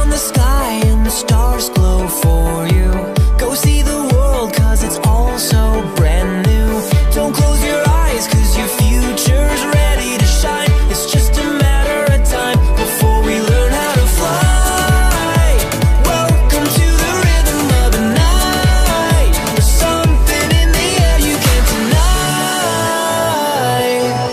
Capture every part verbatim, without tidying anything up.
the sky and the stars glow for you. Go see the world, cause it's all so brand new. Don't close your eyes, cause your future's ready to shine. It's just a matter of time before we learn how to fly. Welcome to the rhythm of the night. There's something in the air you can't deny.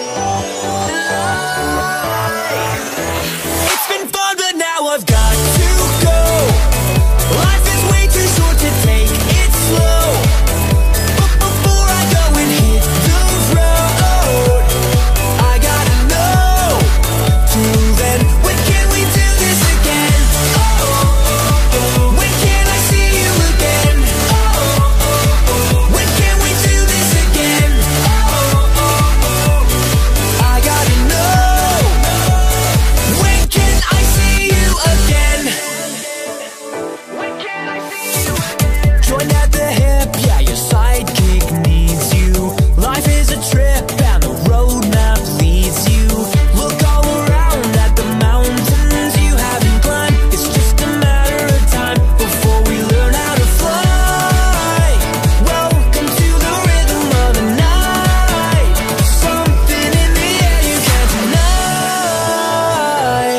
It's been fun, but now I've got to go. Life is way too short to take it slow. But before I go and hit the road, I gotta know. Till then, when can we do this again? Oh, when can I see you again? Oh, when can we do this again? Oh, I gotta know. When can I see you again? When can I see you again? Join at the hip, yeah, your sidekick needs you. Life is a trip and the roadmap leads you. Look all around at the mountains you haven't climbed. It's just a matter of time before we learn how to fly. Welcome to the rhythm of the night. Something in the air you can't deny.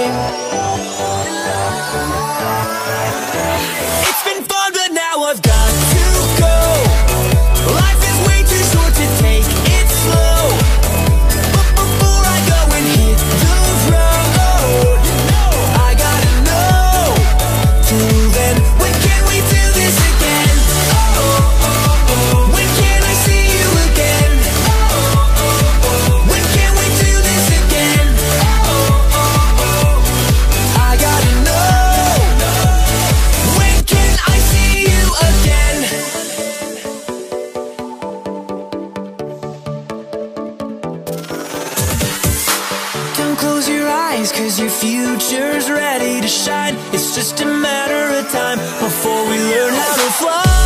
It's been fun, but now I've got to go. Life is way too short to take it slow. But before I go and hit the road, I gotta know. Till then, when can we do this again? Oh, when can I see you again? Oh, when can we do this again? Oh, I gotta know. When can I see you again? Don't close your eyes, cause your future's ready to shine. It's just a matter of time before we learn how to fly.